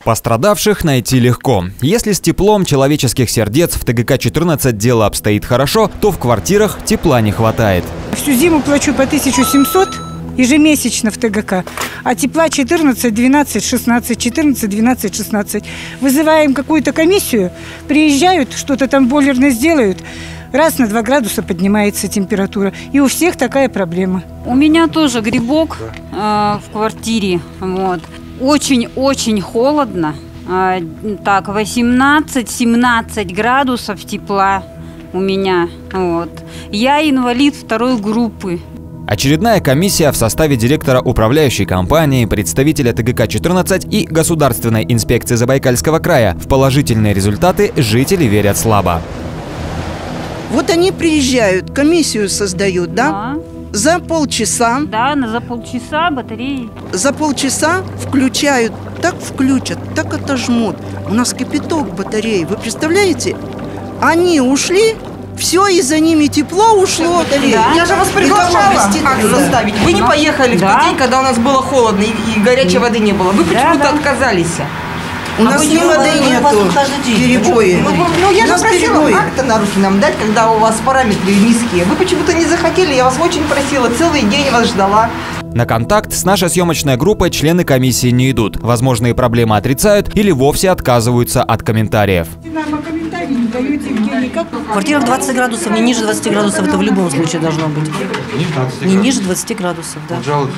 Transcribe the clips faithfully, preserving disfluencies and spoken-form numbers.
Пострадавших найти легко. Если с теплом человеческих сердец в ТГК четырнадцать дело обстоит хорошо, то в квартирах тепла не хватает. Всю зиму плачу по тысяче семьсот ежемесячно в ТГК, а тепла четырнадцать, двенадцать, шестнадцать, четырнадцать, двенадцать, шестнадцать. Вызываем какую-то комиссию, приезжают, что-то там бойлерно сделают, раз на два градуса поднимается температура. И у всех такая проблема. У меня тоже грибок э, в квартире. Вот. Очень-очень холодно. Э, так, восемнадцать-семнадцать градусов тепла у меня. Вот. Я инвалид второй группы. Очередная комиссия в составе директора управляющей компании, представителя ТГК четырнадцать и Государственной инспекции Забайкальского края. В положительные результаты жители верят слабо. Вот они приезжают, комиссию создают, да? Да. За полчаса. Да, за полчаса батареи. За полчаса включают, так включат, так отожмут. У нас кипяток батареи, вы представляете? Они ушли, все, и за ними тепло ушло. Да. Я же вас приглашала, как заставить. Вы не поехали Да. в тот день, когда у нас было холодно и, и горячей воды не было. Вы почему-то Да, да. отказались. У нас ни воды нету, перебои. Ну, ну, я У же нас просила перебои. как-то на руки нам дать, когда у вас параметры низкие. Вы почему-то не захотели, я вас очень просила, целый день вас ждала. На контакт с нашей съемочной группой члены комиссии не идут. Возможные проблемы отрицают или вовсе отказываются от комментариев. В квартирах двадцать градусов, не ниже двадцати градусов, это в любом случае должно быть. Не ниже двадцати градусов, да.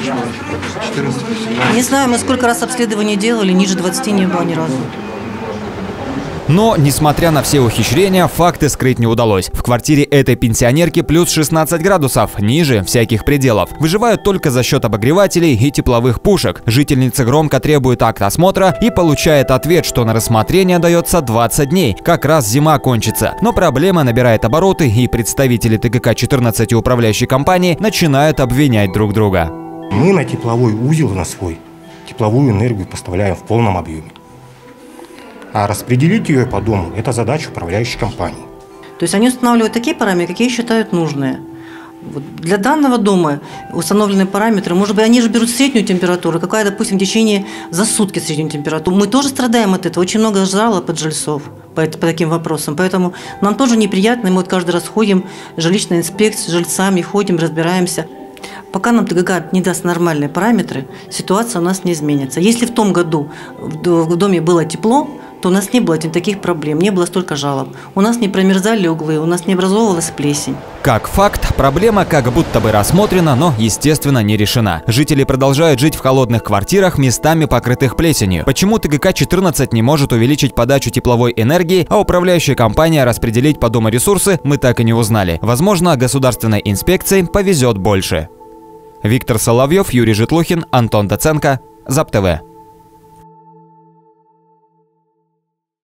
Не знаю, мы сколько раз обследование делали, ниже двадцати не было ни разу. Но, несмотря на все ухищрения, факты скрыть не удалось. В квартире этой пенсионерки плюс шестнадцать градусов, ниже всяких пределов. Выживают только за счет обогревателей и тепловых пушек. Жительница громко требует акт осмотра и получает ответ, что на рассмотрение дается двадцать дней. Как раз зима кончится. Но проблема набирает обороты, и представители ТГК четырнадцать и управляющей компании начинают обвинять друг друга. Мы на тепловой узел на свой тепловую энергию поставляем в полном объеме. А распределить ее по дому – это задача управляющей компании. То есть они устанавливают такие параметры, какие считают нужные. Вот для данного дома установленные параметры, может быть, они же берут среднюю температуру, какая, допустим, в течение за сутки среднюю температуру. Мы тоже страдаем от этого. Очень много жалоб от жильцов по, по таким вопросам. Поэтому нам тоже неприятно, мы вот каждый раз ходим, жилищная инспекция, с жильцами ходим, разбираемся. Пока нам ТГК не даст нормальные параметры, ситуация у нас не изменится. Если в том году в доме было тепло, то у нас не было таких проблем, не было столько жалоб. У нас не промерзали углы, у нас не образовывалась плесень. Как факт, проблема как будто бы рассмотрена, но, естественно, не решена. Жители продолжают жить в холодных квартирах, местами покрытых плесенью. Почему ТГК четырнадцать не может увеличить подачу тепловой энергии, а управляющая компания распределить по дому ресурсы, мы так и не узнали. Возможно, государственной инспекции повезет больше. Виктор Соловьев, Юрий Житлухин, Антон Доценко, ЗАП-ТВ.